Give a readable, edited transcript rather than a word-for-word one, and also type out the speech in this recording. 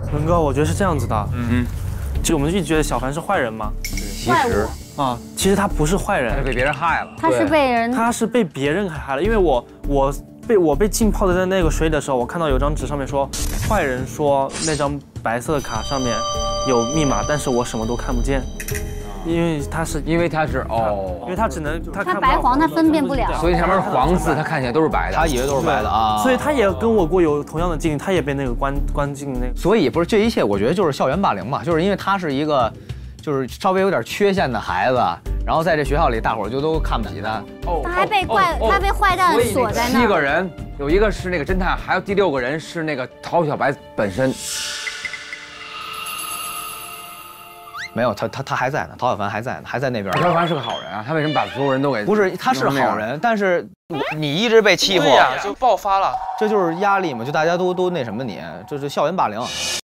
文哥，我觉得是这样子的。就我们一直觉得小凡是坏人嘛， 其实其实他不是坏人， 他是被别人害了。 他是被人， 他是被别人害了。因为我被浸泡在那个水里的时候，我看到有张纸上面说，坏人说那张白色的卡上面有密码，但是我什么都看不见。因为他是因为他只能他白黄他分辨不了， 所以上面是黄字，他看起来都是白的， 他以为都是白的啊。 所以他也跟我过有同样的经历，他也被那个关进那个。 所以不是这一切，我觉得就是校园霸凌嘛，就是因为他是一个就是稍微有点缺陷的孩子，然后在这学校里大伙儿就都看不起他。 他还被他被坏蛋锁在那。 7个人，有一个是那个侦探，还有第6个人是那个陶小白本身。 没有，他还在呢，陶小凡还在呢，还在那边。 陶小凡是个好人啊，他为什么把所有人都给？ 不是，他是好人，但是你一直被欺负， 就爆发了， 这就是压力嘛，就大家都那什么你，这是校园霸凌。